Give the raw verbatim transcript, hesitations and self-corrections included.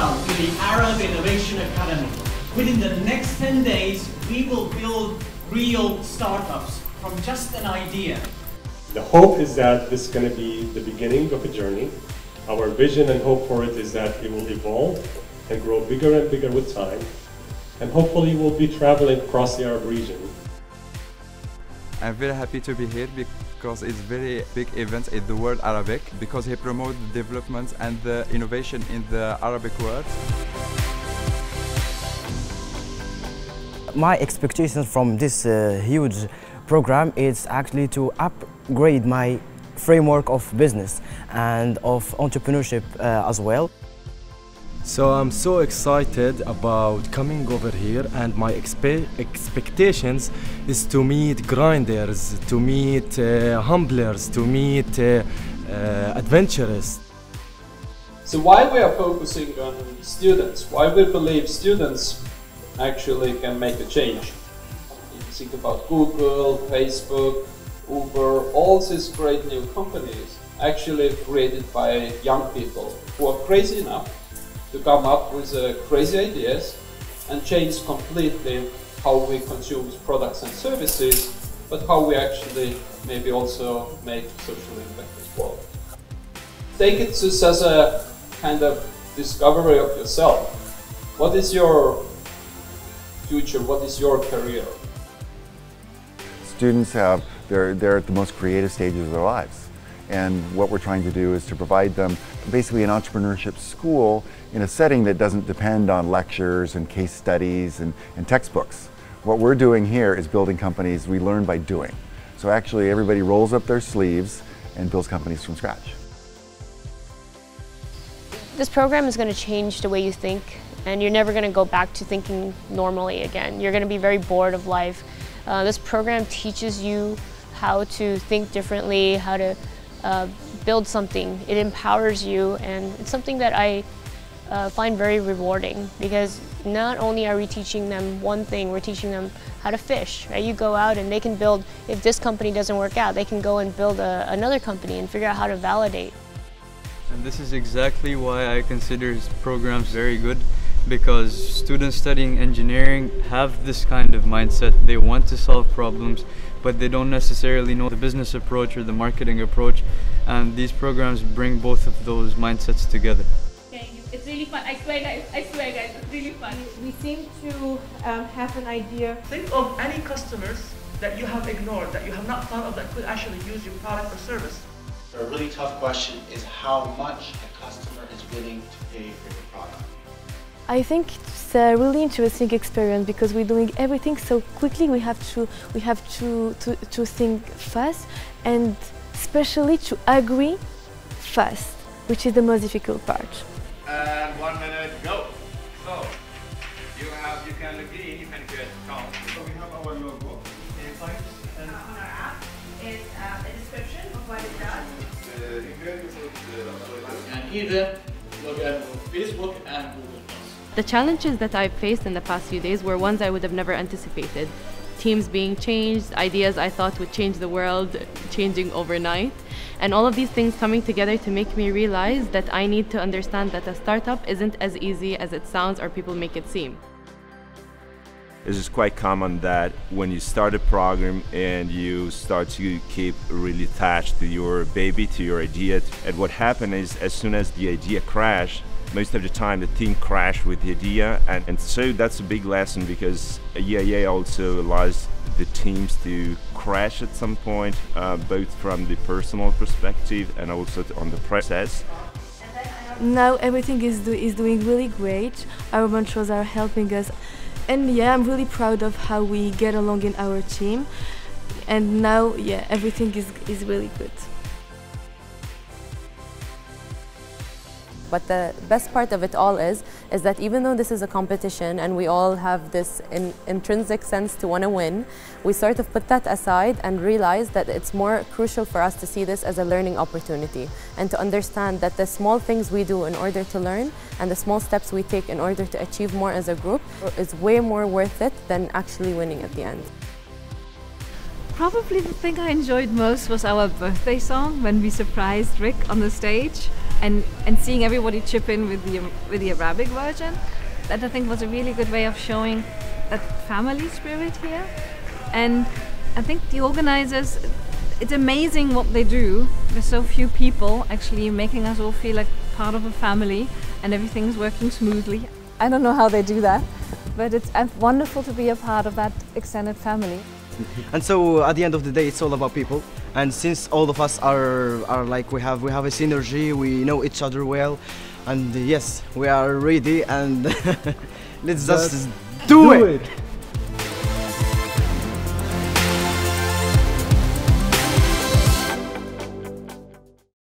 Welcome to the Arab Innovation Academy. Within the next ten days, we will build real startups from just an idea. The hope is that this is going to be the beginning of a journey. Our vision and hope for it is that it will evolve and grow bigger and bigger with time. And hopefully we'll be traveling across the Arab region. I'm very happy to be here because it's very big event in the world Arabic, because he promotes the development and the innovation in the Arabic world. My expectations from this uh, huge program is actually to upgrade my framework of business and of entrepreneurship uh, as well. So I'm so excited about coming over here, and my expe expectations is to meet grinders, to meet uh, humblers, to meet uh, uh, adventurers. So why we are focusing on students, why we believe students actually can make a change. You think about Google, Facebook, Uber, all these great new companies actually created by young people who are crazy enough to come up with uh, crazy ideas and change completely how we consume products and services, but how we actually maybe also make social impact as well. Take it just as a kind of discovery of yourself. What is your future? What is your career? Students have, they're, they're at the most creative stages of their lives. And what we're trying to do is to provide them basically an entrepreneurship school in a setting that doesn't depend on lectures and case studies and, and textbooks. What we're doing here is building companies we learn by doing. So actually everybody rolls up their sleeves and builds companies from scratch. This program is going to change the way you think, and you're never going to go back to thinking normally again. You're going to be very bored of life. Uh, this program teaches you how to think differently, how to Uh, build something. It empowers you, and it's something that I uh, find very rewarding, because not only are we teaching them one thing, we're teaching them how to fish. Right? You go out and they can build, if this company doesn't work out, they can go and build a, another company and figure out how to validate. And this is exactly why I consider his programs very good, because students studying engineering have this kind of mindset. They want to solve problems, but they don't necessarily know the business approach or the marketing approach, and these programs bring both of those mindsets together. It's really fun. I swear guys, I swear guys, it's really fun. We seem to um, have an idea. Think of any customers that you have ignored, that you have not thought of, that could actually use your product or service. A really tough question is how much a customer is willing to pay for your product. I think it's a really interesting experience, because we're doing everything so quickly. We have to we have to, to, to think fast, and especially to agree fast, which is the most difficult part. And one minute, go. So you have you can agree, you can create account. So we have our logo. Uh, on our app is uh, a description of what it does. And either look at Facebook and Google. The challenges that I've faced in the past few days were ones I would have never anticipated. Teams being changed, ideas I thought would change the world changing overnight, and all of these things coming together to make me realize that I need to understand that a startup isn't as easy as it sounds or people make it seem. It's just quite common that when you start a program and you start to keep really attached to your baby, to your idea, and what happens is as soon as the idea crashes, most of the time the team crash with the idea, and, and so that's a big lesson, because A I A also allows the teams to crash at some point, uh, both from the personal perspective and also on the process. Now everything is, do is doing really great. Our mentors are helping us, and yeah, I'm really proud of how we get along in our team, and now yeah, everything is, is really good. But the best part of it all is, is that even though this is a competition and we all have this in, intrinsic sense to want to win, we sort of put that aside and realize that it's more crucial for us to see this as a learning opportunity, and to understand that the small things we do in order to learn and the small steps we take in order to achieve more as a group is way more worth it than actually winning at the end. Probably the thing I enjoyed most was our birthday song when we surprised Rick on the stage. and, and seeing everybody chip in with the, with the Arabic version, that I think was a really good way of showing that family spirit here. And I think the organizers, it's amazing what they do with so few people, actually making us all feel like part of a family and everything's working smoothly. I don't know how they do that, but it's wonderful to be a part of that extended family. And so at the end of the day, it's all about people. And since all of us are, are like, we have, we have a synergy, we know each other well, and yes, we are ready, and let's just do, do it. it.